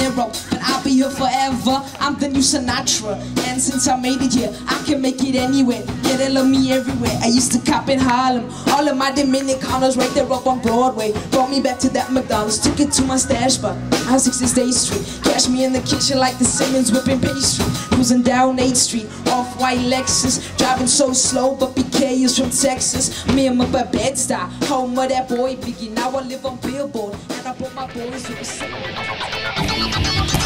Niro, but I'll be here forever. I'm the new Sinatra, and since I made it here, I can make it anywhere. Yeah, they love me everywhere. I used to cop in Harlem. All of my Dominicanos right there up on Broadway. Brought me back to that McDonald's, took it to my stash spot on 68th Street. Cash me in the kitchen like the Simmons whipping pastry. Cruising down 8th Street, off-white Lexus. Driving so slow, but BK is from Texas. Me and my Bed-Stuy, home of that boy Biggie. Now I live on Billboard, and I brought my boys with the